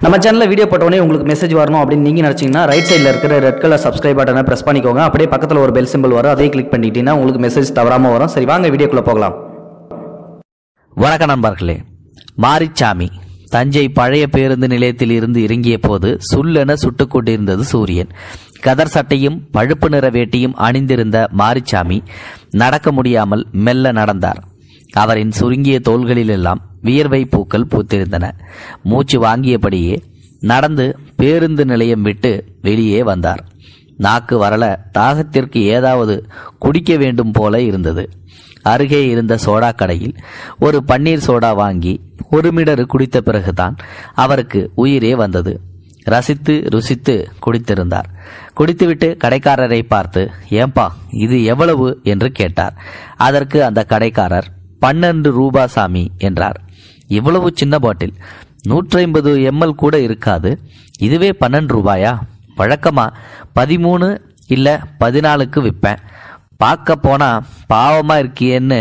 நம்ம சேனலில் வீடியோ போட்டோடனே உங்களுக்கு மெசேஜ் வரணும் அப்படின்னு நீங்கள் நினச்சிங்கன்னா ரைட் சைடில் இருக்கிற ரெட் கலர் சப்ஸ்கிரைப் பட்டனை ப்ரெஸ் பண்ணிக்கோங்க. அப்படியே பக்கத்தில் ஒரு பெல் சிம்பிள் வரும், அதையும் கிளிக் பண்ணிட்டீங்கன்னா உங்களுக்கு மெசேஜ் தவறாமல் வரும். சரி, வாங்க வீடியோக்குள்ளே போகலாம். வணக்கம் நண்பர்களே. மாரிச்சாமி தஞ்சை பழைய பேருந்து நிலையத்தில் இருந்து இறங்கிய போது சுல்லென சுட்டுக் கொண்டிருந்தது சூரியன். கதர் சட்டையும் பழுப்பு நிற வேட்டியும் அணிந்திருந்த மாரிச்சாமி நடக்க முடியாமல் மெல்ல நடந்தார். அவரின் சுருங்கிய தோள்களிலெல்லாம் வியர்வை பூக்கள் பூத்திருந்தன. மூச்சு வாங்கியபடியே நடந்து பேருந்து நிலையம் விட்டு வெளியே வந்தார். நாக்கு வரல, தாகத்திற்கு ஏதாவது குடிக்க வேண்டும் போல இருந்தது. அருகே இருந்த சோடா கடையில் ஒரு பன்னீர் சோடா வாங்கி ஒரு மிடரு குடித்த பிறகுதான் அவருக்கு உயிரே வந்தது. ரசித்து ருசித்து குடித்திருந்தார். குடித்துவிட்டு கடைக்காரரை பார்த்து, ஏம்பா இது எவ்வளவு என்று கேட்டார். அதற்கு அந்த கடைக்காரர் 12 ரூபா சாமி என்றார். இவ்வளவு சின்ன பாட்டில் 150 ml கூட இருக்காது, இதுவே 12 ரூபாயா? வழக்கமா 13 இல்ல 14க்கு விற்பேன். பார்க்க போனா பாவமா இருக்கியேன்னு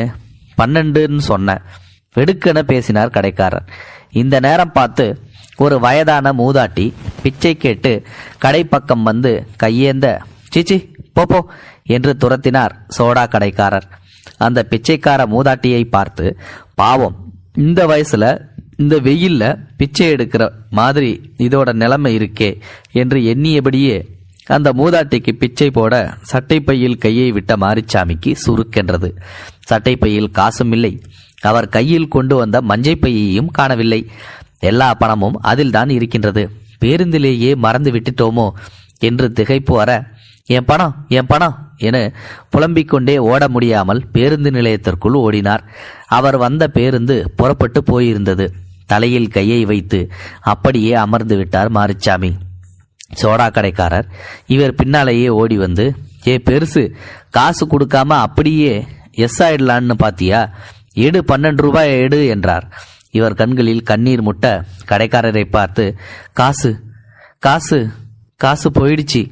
12ன்னு சொன்னேன். வெடுக்கென பேசினார் கடைக்காரர். இந்த நேரம் பார்த்து ஒரு வயதான மூதாட்டி பிச்சை கேட்டு கடை பக்கம் வந்து கையேந்த, சீச்சி போப்போ என்று துரத்தினார் சோடா கடைக்காரர். அந்த பிச்சைக்கார மூதாட்டியை பார்த்து, பாவம், இந்த வயசுல இந்த வெயில்ல பிச்சை எடுக்கிற மாதிரி இதோட நிலைமை இருக்கே என்று எண்ணியபடியே அந்த மூதாட்டிக்கு பிச்சை போட சட்டைப்பையில் கையை விட்ட மாரிச்சாமிக்கு சுருக்கென்றது. சட்டைப்பையில் காசும் இல்லை. அவர் கையில் கொண்டு வந்த மஞ்சை பையையும் காணவில்லை. எல்லா பணமும் அதில் தான் இருக்கின்றது. பேருந்திலேயே மறந்து விட்டுட்டோமோ என்று திகைப்பு வர, என் பணம் என் பணம் என புலம்பிக் கொண்டே ஓட முடியாமல் பேருந்து நிலையத்திற்குள் ஓடினார். அவர் வந்த பேருந்து புறப்பட்டு போயிருந்தது. தலையில் கையை வைத்து அப்படியே அமர்ந்து விட்டார் மாரிச்சாமி. சோடா கடைக்காரர் இவர் பின்னாலேயே ஓடி வந்து, ஏ பெருசு, காசு கொடுக்காம அப்படியே எஸ் ஆயிடலான்னு பாத்தியா? எடு, 12 ரூபாய் எடு என்றார். இவர் கண்களில் கண்ணீர் முட்ட கடைக்காரரை பார்த்து, காசு காசு காசு போயிடுச்சு,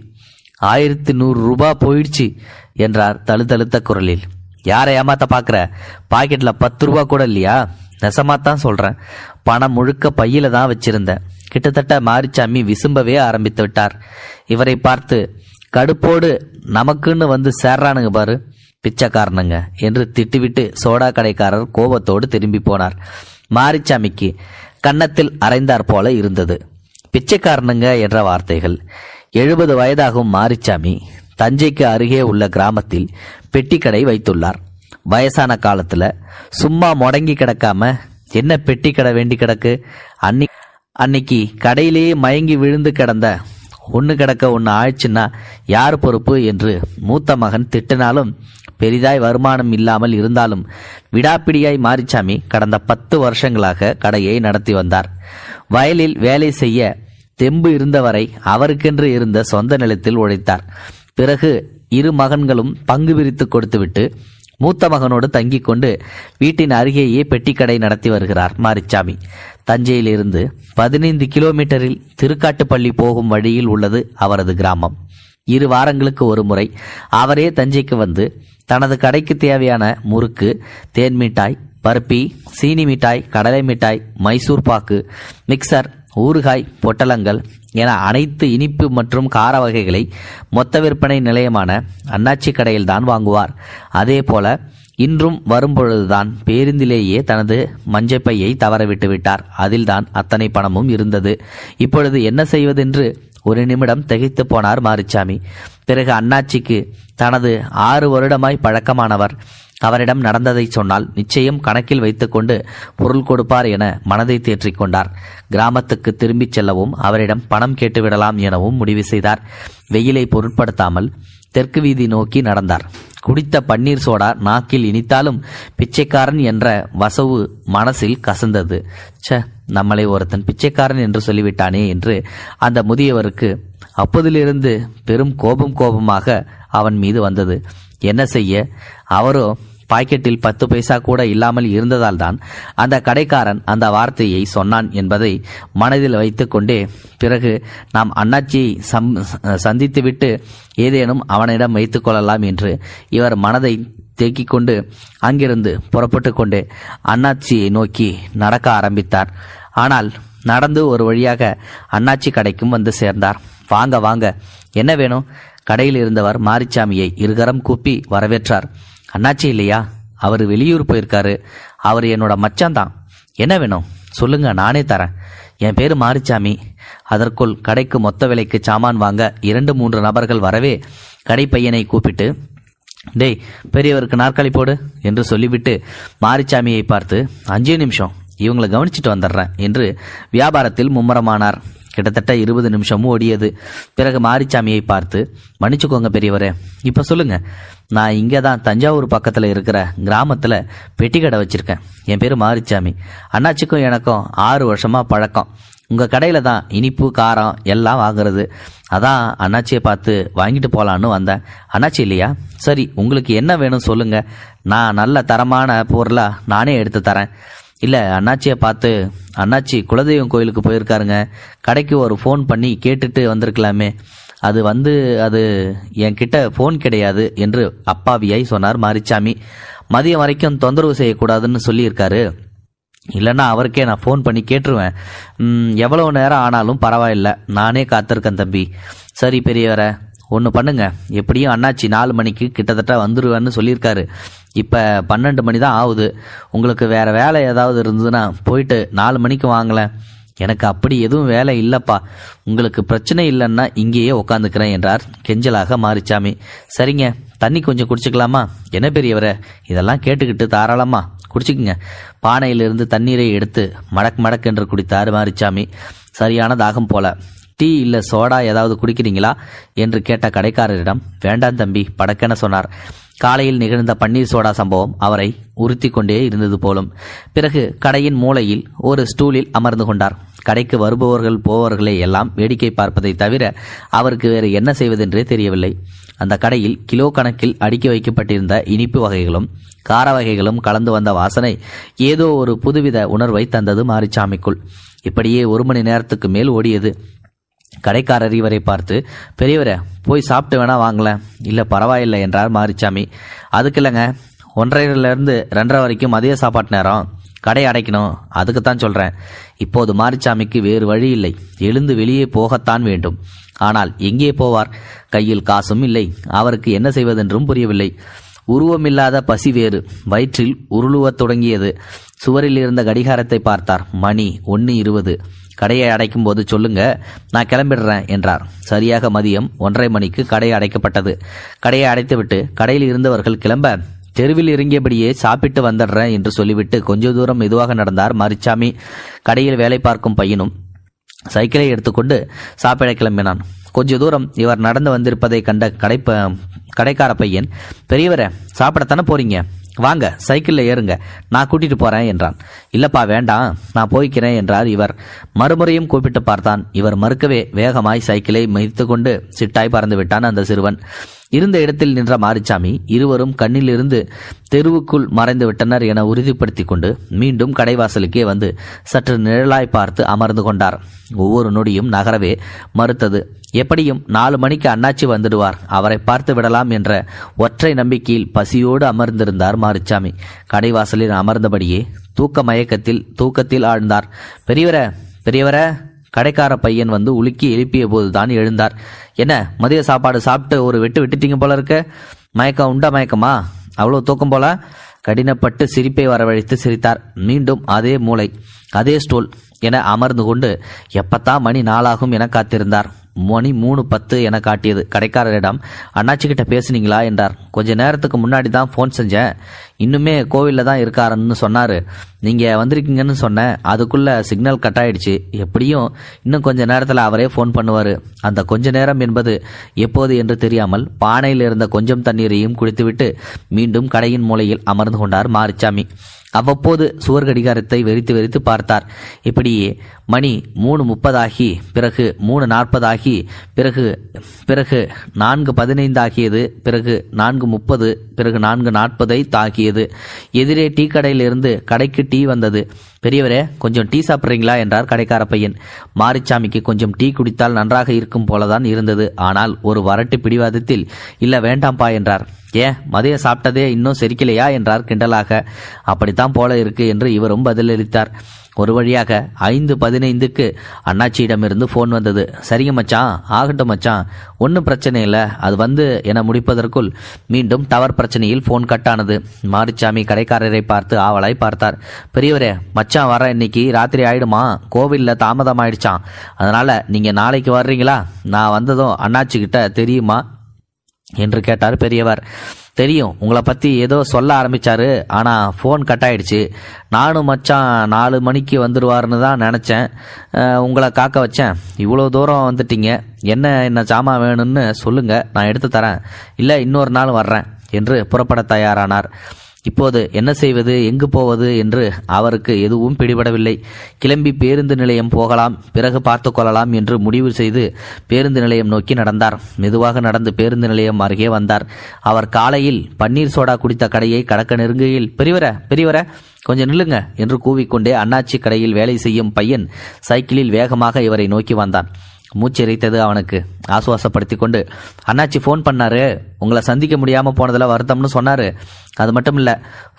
1100 ரூபாய் போயிடுச்சு என்றார் தழுதழுத்த குரலில். யாரை ஏமாத்த பாக்குற? பாக்கெட்ல 10 ரூபாய் கூட இல்லையா? நெசமாத்தான் சொல்றேன். பணம் முழுக்க பையில தான் வச்சிருந்தேன். கிட்டத்தட்ட மாரிச்சாமி விசும்பவே ஆரம்பித்து விட்டார். இவரை பார்த்து, கடுப்போடு நமக்குன்னு வந்து சேர்றானுங்க பாரு பிச்சைக்காரனுங்க என்று திட்டிவிட்டு சோடா கடைக்காரர் கோபத்தோடு திரும்பி போனார். மாரிச்சாமிக்கு கன்னத்தில் அரைந்தார் போல இருந்தது. பிச்சைக்காரனுங்க என்ற வார்த்தைகள். 70 வயதாகும் மாரிச்சாமி தஞ்சைக்கு அருகே உள்ள கிராமத்தில் பெட்டிக்கடை வைத்துள்ளார். வயசான காலத்துல சும்மா முடங்கி கிடக்காம என்ன பெட்டி கடை வேண்டி கிடக்கு? அன்னைக்கு கடையிலேயே மயங்கி விழுந்து கிடந்த ஒன்று கிடக்க ஒன்று ஆயிடுச்சுன்னா யார் பொறுப்பு என்று மூத்த மகன் திட்டினாலும் பெரிதாய் வருமானம் இல்லாமல் இருந்தாலும் விடாப்பிடியாய் மாரிச்சாமி கடந்த 10 வருஷங்களாக கடையை நடத்தி வந்தார். வயலில் வேலை செய்ய தெம்பு இருந்தவரை அவருக்கென்று இருந்த சொந்த நிலத்தில் உழைத்தார். பிறகு 2 மகன்களும் பங்கு பிரித்து கொடுத்துவிட்டு மூத்த மகனோடு தங்கிக் கொண்டு வீட்டின் அருகேயே பெட்டிக்கடை நடத்தி வருகிறார் மாரிச்சாமி. தஞ்சையிலிருந்து 15 கிலோமீட்டரில் திருக்காட்டுப்பள்ளி போகும் வழியில் உள்ளது அவரது கிராமம். 2 வாரங்களுக்கு ஒரு முறை அவரே தஞ்சைக்கு வந்து தனது கடைக்கு தேவையான முறுக்கு, தேன் மிட்டாய், பருப்பி, சீனி மிட்டாய், கடலை மிட்டாய், மைசூர் பாக்கு, மிக்சர், ஊறுகாய், பொட்டலங்கள் என அனைத்து இனிப்பு மற்றும் கார வகைகளை மொத்த விற்பனை நிலையமான அண்ணாச்சி கடையில் தான் வாங்குவார். அதே போல இன்றும் வரும்பொழுதுதான் பேருந்திலேயே தனது மஞ்சப்பையை தவறவிட்டு விட்டார். அதில்தான் அத்தனை பணமும் இருந்தது. இப்பொழுது என்ன செய்வதென்று ஒரு நிமிடம் திகைத்து போனார் மாரிச்சாமி. பிறகு அண்ணாச்சிக்கு தனது 6 வருடமாய் பழக்கமானவர். அவரிடம் நடந்ததை சொன்னால் நிச்சயம் கணக்கில் வைத்துக்கொண்டு பொருள் கொடுப்பார் என மனதை தேற்றிக் கொண்டார். கிராமத்துக்கு திரும்பிச் செல்லவும் அவரிடம் பணம் கேட்டுவிடலாம் எனவும் முடிவு செய்தார். வெயிலை பொருட்படுத்தாமல் தெற்கு வீதி நோக்கி நடந்தார். குடித்த பன்னீர் சோடா நாக்கில் இனித்தாலும் பிச்சைக்காரன் என்ற வசவு மனசில் கசந்தது. நம்மளை ஒருத்தன் பிச்சைக்காரன் என்று சொல்லிவிட்டானே என்று அந்த முதியவருக்கு அப்போதிலிருந்து பெரும் கோபமாக அவன் மீது வந்தது. என்ன செய்ய, அவரோ பாக்கெட்டில் 10 பைசா கூட இல்லாமல் இருந்ததால் தான் அந்த கடைக்காரன் அந்த வார்த்தையை சொன்னான் என்பதை மனதில் வைத்து கொண்டே பிறகு நாம் அண்ணாச்சியை சந்தித்துவிட்டு ஏதேனும் அவனிடம் வைத்துக் கொள்ளலாம் என்று இவர் மனதை தேக்கிக் கொண்டு அங்கிருந்து புறப்பட்டு கொண்டு அண்ணாச்சியை நோக்கி நடக்க ஆரம்பித்தார். ஆனால் நடந்து ஒரு வழியாக அண்ணாச்சி கடைக்கும் வந்து சேர்ந்தார். வாங்க வாங்க, என்ன வேணும்? கடையில் இருந்தவர் மாரிச்சாமியை இருகரம் கூப்பி வரவேற்றார். அண்ணாச்சி இல்லையா? அவர் வெளியூர் போயிருக்காரு. அவர் என்னோட மச்சான்தான். என்ன வேணும் சொல்லுங்க, நானே தரேன். என் பேரு மாரிச்சாமி. அதற்குள் கடைக்கு மொத்த விலைக்கு சாமான் வாங்க 2-3 நபர்கள் வரவே கடை பையனை கூப்பிட்டு, டேய் பெரியவருக்கு நாற்காலி போடு என்று சொல்லிவிட்டு மாரிச்சாமியை பார்த்து, 5 நிமிஷம் இவங்களை கவனிச்சுட்டு வந்துடுறேன் என்று வியாபாரத்தில் மும்முரமானார். கிட்டத்தட்ட 20 நிமிஷமும் ஓடியது. பிறகு மாரிச்சாமியை பார்த்து, மன்னிச்சுக்கோங்க பெரியவரே, இப்போ சொல்லுங்க, நான் இங்கே தான் தஞ்சாவூர் பக்கத்தில் இருக்கிற கிராமத்தில் பெட்டி கடை வச்சிருக்கேன். என் பேர் மாரிச்சாமி. அண்ணாச்சிக்கும் எனக்கும் 6 வருஷமா பழக்கம். உங்கள் கடையில் தான் இனிப்பு காரம் எல்லாம் வாங்குறது. அதான் அண்ணாச்சியை பார்த்து வாங்கிட்டு போகலான்னு வந்தேன். அண்ணாச்சி இல்லையா? சரி, உங்களுக்கு என்ன வேணும் சொல்லுங்க, நான் நல்ல தரமான பொருளாக நானே எடுத்து தரேன். இல்லை, அண்ணாச்சியை பார்த்து, அண்ணாச்சி குலதெய்வம் கோயிலுக்கு போயிருக்காருங்க, கடைக்கு ஒரு ஃபோன் பண்ணி கேட்டுட்டு வந்திருக்கலாமே. அது என்கிட்ட ஃபோன் கிடையாது என்று அப்பாவியாய் சொன்னார் மாரிச்சாமி. மதியம் வரைக்கும் தொந்தரவு செய்யக்கூடாதுன்னு சொல்லியிருக்காரு. இல்லைன்னா அவருக்கே நான் ஃபோன் பண்ணி கேட்டுருவேன். எவ்வளவு நேரம் ஆனாலும் பரவாயில்ல, நானே காத்திருக்கேன் தம்பி. சரி பெரியவரை, ஒன்று பண்ணுங்க, எப்படியும் அண்ணாச்சி 4 மணிக்கு கிட்டத்தட்ட வந்துடுவேன்னு சொல்லியிருக்காரு. இப்போ 12 மணி தான் ஆகுது. உங்களுக்கு வேறு வேலை ஏதாவது இருந்ததுன்னா போயிட்டு 4 மணிக்கு வாங்கலேன். எனக்கு அப்படி எதுவும் வேலை இல்லைப்பா, உங்களுக்கு பிரச்சனை இல்லைன்னா இங்கேயே உட்காந்துக்கிறேன் என்றார் கெஞ்சலாக மாரிச்சாமி. சரிங்க, தண்ணி கொஞ்சம் குடிச்சிக்கலாமா? என்ன பெரியவரை, இதெல்லாம் கேட்டுக்கிட்டு தாராளமா குடிச்சிக்குங்க. பானையிலிருந்து தண்ணீரை எடுத்து மடக் மடக் என்று குடித்தார் மாரிச்சாமி. சரியான தாகம் போல. டீ இல்லை சோடா ஏதாவது குடிக்கிறீங்களா என்று கேட்ட கடைக்காரரிடம், வேண்டாம் தம்பி படக்கென சொன்னார். காலையில் நிகழ்ந்த பன்னீர் சோடா சம்பவம் அவரை உறுத்தி கொண்டே இருந்தது போலும். பிறகு கடையின் மூலையில் ஒரு ஸ்டூலில் அமர்ந்து கொண்டார். கடைக்கு வருபவர்கள் போவர்களை எல்லாம் வேடிக்கை பார்ப்பதை தவிர அவருக்கு வேறு என்ன செய்வதென்றே தெரியவில்லை. அந்த கடையில் கிலோ கணக்கில் அடுக்கி வைக்கப்பட்டிருந்த இனிப்பு வகைகளும் கார வகைகளும் கலந்து வந்த வாசனை ஏதோ ஒரு புதுவித உணர்வை தந்தது மாரிச்சாமிக்குள். இப்படியே 1 மணி நேரத்துக்கு மேல் ஓடியது. கடைக்காரர் இவரை பார்த்து, பெரியவரை போய் சாப்பிட்டு வேணா வாங்கலாம். இல்லை பரவாயில்லை என்றார் மாரிச்சாமி. அதுக்கு இல்லைங்க, 1:30லேருந்து 2:30 வரைக்கும் மதிய சாப்பாட்டு நேரம், கடை அடைக்கணும், அதுக்குத்தான் சொல்கிறேன். இப்போது மாரிச்சாமிக்கு வேறு வழி இல்லை, எழுந்து வெளியே போகத்தான் வேண்டும். ஆனால் எங்கே போவார்? கையில் காசும் இல்லை. அவருக்கு என்ன செய்வதென்றும் புரியவில்லை. உருவமில்லாத பசி வேறு வயிற்றில் உருளுவத் தொடங்கியது. சுவரில் இருந்த கடிகாரத்தை பார்த்தார். மணி 1:20. கடையை அடைக்கும் போது சொல்லுங்க, நான் கிளம்பிடுறேன் என்றார். சரியாக மதியம் 1:30 மணிக்கு கடை அடைக்கப்பட்டது. கடையை அடைத்துவிட்டு கடையில் இருந்தவர்கள் கிளம்ப, தெருவில் இறங்கியபடியே சாப்பிட்டு வந்துடுறேன் என்று சொல்லிவிட்டு கொஞ்ச தூரம் மெதுவாக நடந்தார் மாரிச்சாமி. கடையில் வேலை பார்க்கும் பையனும் சைக்கிளை எடுத்துக்கொண்டு சாப்பிட கிளம்பினான். கொஞ்ச தூரம் இவர் நடந்து வந்திருப்பதை கண்ட கடைக்கார பையன், பெரியவரை சாப்பிடத்தானே போறீங்க, வாங்க சைக்கிளில் ஏறுங்க, நான் கூட்டிட்டு போறேன் என்றான். இல்லப்பா வேண்டாம், நான் போய்க்கிறேன் என்றார் இவர். மறுமுறையும் கூப்பிட்டு பார்த்தான். இவர் மறுக்கவே வேகமாய் சைக்கிளை மிதித்து கொண்டு சிட்டாய் பறந்து விட்டான் அந்த சிறுவன். இருந்த இடத்தில் நின்ற மாரிச்சாமி இருவரும் கண்ணிலிருந்து தெருவுக்குள் மறைந்து விட்டனர் என உறுதிப்படுத்தி கொண்டு மீண்டும் கடைவாசலுக்கே வந்து சற்று நிழலாய் பார்த்து அமர்ந்து கொண்டார். ஒவ்வொரு நொடியும் நகரவே மறுத்தது. எப்படியும் 4 மணிக்கு அண்ணாச்சி வந்துடுவார், அவரை பார்த்து விடலாம் என்ற ஒற்றை நம்பிக்கையில் பசியோடு அமர்ந்திருந்தார் மாரிச்சாமி. கடைவாசலில் அமர்ந்தபடியே தூக்கத்தில் ஆழ்ந்தார். பெரியவர கடைக்கார பையன் வந்து உலுக்கி எழுப்பிய போதுதான் எழுந்தார். என்ன மதிய சாப்பாடு சாப்பிட்டு ஒரு விட்டுட்டீங்க போல இருக்க, மயக்கமா, அவ்வளோ தூக்கம் போல? கடினப்பட்டு சிரிப்பை வரவழைத்து சிரித்தார். மீண்டும் அதே மூளை, அதே ஸ்டூல் என அமர்ந்து கொண்டு எப்பத்தான் மணி 4 ஆகும் என காத்திருந்தார். மணி 3:10 என காட்டியது. கடைக்காரரிடம், அண்ணாச்சிக்கிட்ட பேசுனீங்களா என்றார். கொஞ்ச நேரத்துக்கு முன்னாடி தான் ஃபோன் செஞ்சேன், இன்னுமே கோவிலில் தான் இருக்காருன்னு சொன்னார். நீங்கள் வந்திருக்கீங்கன்னு சொன்னேன், அதுக்குள்ளே சிக்னல் கட் ஆயிடுச்சு. எப்படியும் இன்னும் கொஞ்ச நேரத்தில் அவரே ஃபோன் பண்ணுவார். அந்த கொஞ்ச நேரம் என்பது எப்போது என்று தெரியாமல் பானையில் இருந்த கொஞ்சம் தண்ணீரையும் குடித்துவிட்டு மீண்டும் கடையின் மூலையில் அமர்ந்து கொண்டார் மாரிச்சாமி. அவ்வப்போது சுவர் கடிகாரத்தை வெறித்து பார்த்தார். இப்படியே மணி 3:30 ஆகி, பிறகு 3:40 ஆகி, பிறகு 4:15 ஆகியது, பிறகு 4:30, பிறகு 4:40 ஆகியது. எதிரே டீ கடையில் இருந்து கடைக்கு டீ வந்தது. பெரியவரே கொஞ்சம் டீ சாப்பிட்றீங்களா என்றார் கடைக்கார பையன். மாரிச்சாமிக்கு கொஞ்சம் டீ குடித்தால் நன்றாக இருக்கும் போலதான் இருந்தது. ஆனால் ஒரு வரட்டு பிடிவாதத்தில் இல்ல வேண்டாம்பா என்றார். ஏன் மதியம் சாப்பிட்டதே இன்னும் செரிக்கலையா என்றார் கிண்டலாக. அப்படித்தான் போல இருக்கு என்று இவரும் பதிலளித்தார். ஒரு வழியாக 5:15க்கு அண்ணாச்சியிடமிருந்து ஃபோன் வந்தது. சரிங்க மச்சான், ஆகட்டும் மச்சான், ஒன்றும் பிரச்சனை இல்லை. அது வந்து என முடிப்பதற்குள் மீண்டும் டவர் பிரச்சனையில் ஃபோன் கட் ஆனது. மாரிச்சாமி கடைக்காரரை பார்த்து ஆவலாய் பார்த்தார். பெரியவரே, மச்சான் வர இன்னைக்கு ராத்திரி ஆயிடுமா, கோவிலில் தாமதம் ஆயிடுச்சான், அதனால நீங்க நாளைக்கு வர்றீங்களா? நான் வந்ததும் அண்ணாச்சி கிட்ட தெரியுமா என்று கேட்டார் பெரியவர். தெரியும், உங்களை பற்றி ஏதோ சொல்ல ஆரம்பிச்சாரு, ஆனால் ஃபோன் கட் ஆயிடுச்சு. நானும் மச்சான் 4 மணிக்கு வந்துடுவார்னு தான் நினச்சேன், உங்களை காக்க வச்சேன். இவ்வளோ தூரம் வந்துட்டீங்க, என்ன சாமான் வேணும்னு சொல்லுங்க, நான் எடுத்து தரேன், இல்லை இன்னொரு நாள் வர்றேன் என்று புறப்பட தயாரானார். இப்போது என்ன செய்வது, எங்கு போவது என்று அவருக்கு எதுவும் பிடிபடவில்லை. கிளம்பி பேருந்து நிலையம் போகலாம், பிறகு பார்த்து கொள்ளலாம் என்று முடிவு செய்து பேருந்து நிலையம் நோக்கி நடந்தார். மெதுவாக நடந்து பேருந்து நிலையம் அருகே வந்தார். அவர் காலையில் பன்னீர் சோடா குடித்த கடையை கடக்க நெருங்குகையில், பெரியவர கொஞ்சம் நில்லுங்க என்று கூவிக்கொண்டே அண்ணாச்சி கடையில் வேலை செய்யும் பையன் சைக்கிளில் வேகமாக இவரை நோக்கி வந்தான். மூச்செரித்தது அவனுக்கு. ஆசுவாசப்படுத்தி கொண்டு, அண்ணாச்சி ஃபோன் பண்ணாரு, உங்களை சந்திக்க முடியாமல் போனதில் வருத்தம்னு சொன்னார். அது மட்டும் இல்லை,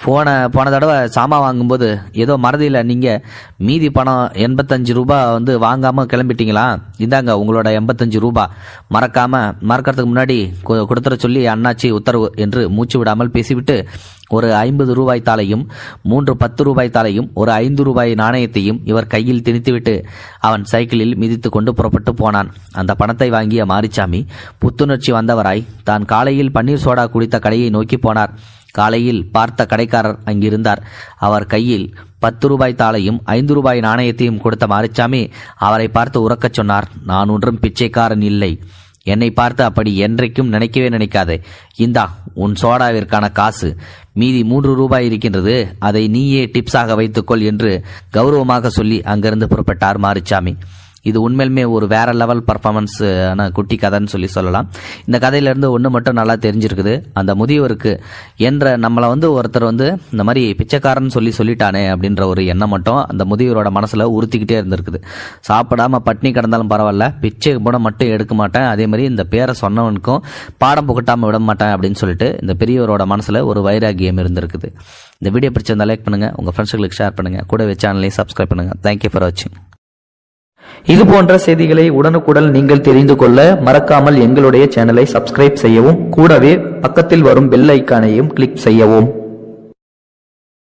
போன தடவை சாமான் வாங்கும்போது ஏதோ மறதியில் நீங்கள் மீதி பணம் 85 ரூபா வந்து வாங்காமல் கிளம்பிட்டீங்களா, இந்தாங்க உங்களோட 85 ரூபா, மறக்கிறதுக்கு முன்னாடி கொடுத்துட சொல்லி அண்ணாச்சி உத்தரவு என்று மூச்சு விடாமல் பேசிவிட்டு ஒரு 50 ரூபாய் தாளையும் 3 10 ரூபாய் தாளையும் ஒரு 5 ரூபாய் நாணயத்தையும் இவர் கையில் திணித்துவிட்டு அவன் சைக்கிளில் மிதித்து கொண்டு புறப்பட்டு போனான். அந்த பணத்தை வாங்கிய மாரிச்சாமி புத்துணர்ச்சி வந்தவராய் தான் காலையில் பன்னீர் சோடா குடித்த கடையை நோக்கி போனார். காலையில் பார்த்த கடைக்காரர் அங்கிருந்தார். அவர் கையில் 10 ரூபாய் தாளையும் 5 ரூபாய் நாணயத்தையும் கொடுத்த மாரிச்சாமி அவரை பார்த்து உரக்கச் சொன்னார். நான் ஒன்றும் பிச்சைக்காரன் இல்லை, என்னை பார்த்து அப்படி என்றைக்கும் நினைக்கவே நினைக்காதே. இந்தா உன் சோடாவிற்கான காசு, மீதி 3 ரூபாய் இருக்கின்றது, அதை நீயே டிப்ஸாக வைத்துக்கொள் என்று கௌரவமாக சொல்லி அங்கிருந்து புறப்பட்டார் மாரிச்சாமி. இது உண்மையிலுமே ஒரு வேற லெவல் பர்ஃபார்மன்ஸ் குட்டி கதைன்னு சொல்லலாம். இந்த கதையிலேருந்து ஒன்று மட்டும் நல்லா தெரிஞ்சிருக்குது. அந்த முதியவருக்கு நம்மளை ஒருத்தர் இந்த மாதிரி பிச்சைக்காரன் சொல்லிட்டானே அப்படின்ற ஒரு எண்ணம் மட்டும் அந்த முதியவரோட மனசில் உறுத்திக்கிட்டே இருந்திருக்குது. சாப்பிடாம பட்னி கிடந்தாலும் பரவாயில்ல, பிச்சை பணம் மட்டும் எடுக்க மாட்டேன், அதே மாதிரி இந்த பேரை சொன்னவனுக்கும் பாடம் புகட்டாமல் விட மாட்டேன் அப்படின்னு சொல்லிட்டு இந்த பெரியவரோட மனசில் ஒரு வைராகியம் இருந்திருக்குது. இந்த வீடியோ பிடிச்சிருந்தா லைக் பண்ணுங்கள், உங்கள் ஃப்ரெண்ட்ஸுகளுக்கு ஷேர் பண்ணுங்கள், கூடவே சேனலையும் சப்ஸ்கிரைப் பண்ணுங்கள். தேங்க்யூ ஃபார் வாட்சிங். இது போன்ற செய்திகளை உடனுக்குடன் நீங்கள் தெரிந்து கொள்ள மறக்காமல் எங்களுடைய சேனலை சப்ஸ்கிரைப் செய்யவும், கூடவே பக்கத்தில் வரும் பெல் ஐக்கானையும் கிளிக் செய்யவும்.